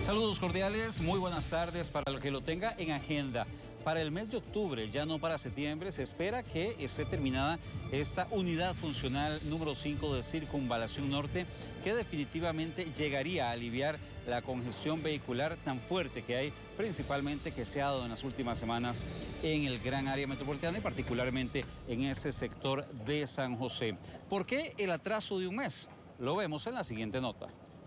Saludos cordiales, muy buenas tardes para el que lo tenga en agenda. Para el mes de octubre, ya no para septiembre, se espera que esté terminada esta unidad funcional número 5 de Circunvalación Norte, que definitivamente llegaría a aliviar la congestión vehicular tan fuerte que hay, principalmente que se ha dado en las últimas semanas en el gran área metropolitana y particularmente en este sector de San José. ¿Por qué el atraso de un mes? Lo vemos en la siguiente nota.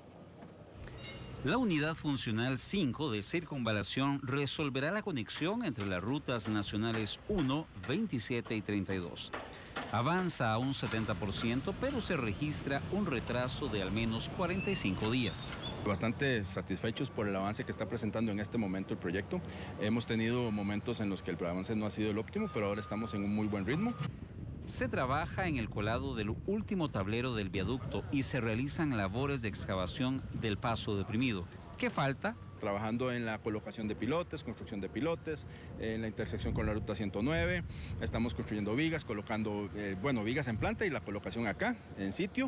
La unidad funcional 5 de circunvalación resolverá la conexión entre las rutas nacionales 1, 27 y 32. Avanza a un 70%, pero se registra un retraso de al menos 45 días. Bastante satisfechos por el avance que está presentando en este momento el proyecto. Hemos tenido momentos en los que el avance no ha sido el óptimo, pero ahora estamos en un muy buen ritmo. Se trabaja en el colado del último tablero del viaducto y se realizan labores de excavación del paso deprimido. ¿Qué falta? Trabajando en la colocación de pilotes, construcción de pilotes, en la intersección con la ruta 109. Estamos construyendo vigas, colocando, vigas en planta y la colocación acá, en sitio.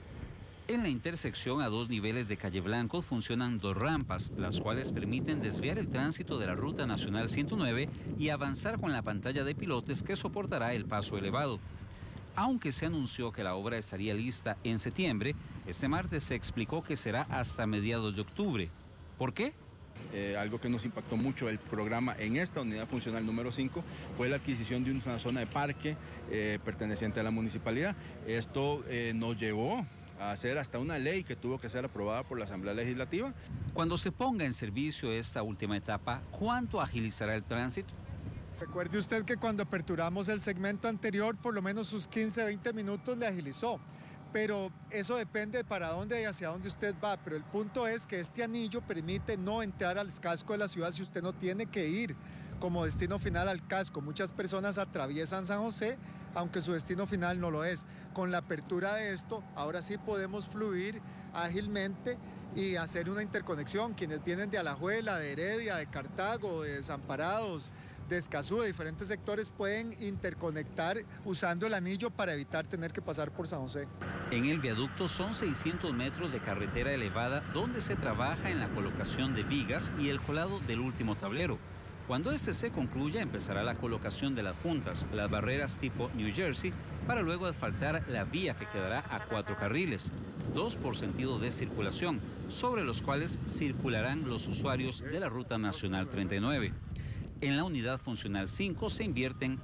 En la intersección a 2 niveles de Calle Blanco funcionan 2 rampas, las cuales permiten desviar el tránsito de la Ruta Nacional 109 y avanzar con la pantalla de pilotes que soportará el paso elevado. Aunque se anunció que la obra estaría lista en septiembre, este martes se explicó que será hasta mediados de octubre. ¿Por qué? Algo que nos impactó mucho el programa en esta unidad funcional número 5 fue la adquisición de una zona de parque perteneciente a la municipalidad. Esto nos llevó a hacer hasta una ley que tuvo que ser aprobada por la Asamblea Legislativa. Cuando se ponga en servicio esta última etapa, ¿cuánto agilizará el tránsito? Recuerde usted que cuando aperturamos el segmento anterior, por lo menos sus 15-20 minutos le agilizó. Pero eso depende para dónde y hacia dónde usted va. Pero el punto es que este anillo permite no entrar al casco de la ciudad si usted no tiene que ir como destino final al casco. Muchas personas atraviesan San José, aunque su destino final no lo es. Con la apertura de esto, ahora sí podemos fluir ágilmente y hacer una interconexión. Quienes vienen de Alajuela, de Heredia, de Cartago, de Desamparados, de Escazú, de diferentes sectores, pueden interconectar usando el anillo para evitar tener que pasar por San José. En el viaducto son 600 metros de carretera elevada donde se trabaja en la colocación de vigas y el colado del último tablero. Cuando este se concluya, empezará la colocación de las juntas, las barreras tipo New Jersey, para luego asfaltar la vía que quedará a 4 carriles, 2 por sentido de circulación, sobre los cuales circularán los usuarios de la Ruta Nacional 39. En la unidad funcional 5 se invierten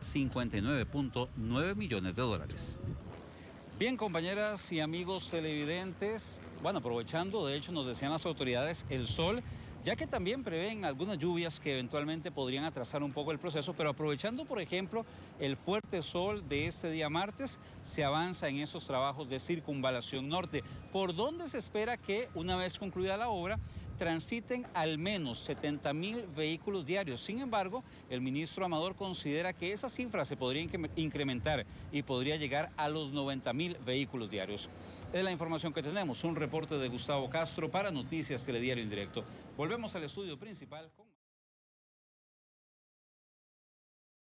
59.9 millones de dólares. Bien, compañeras y amigos televidentes, aprovechando, de hecho nos decían las autoridades, el sol, ya que también prevén algunas lluvias que eventualmente podrían atrasar un poco el proceso, pero aprovechando, por ejemplo, el fuerte sol de este día martes, se avanza en esos trabajos de Circunvalación Norte, por donde se espera que, una vez concluida la obra, transiten al menos 70.000 vehículos diarios. Sin embargo, el ministro Amador considera que esa cifra se podría incrementar y podría llegar a los 90.000 vehículos diarios. Es la información que tenemos, un reporte de Gustavo Castro para Noticias Telediario en Directo. Volvemos al estudio principal con...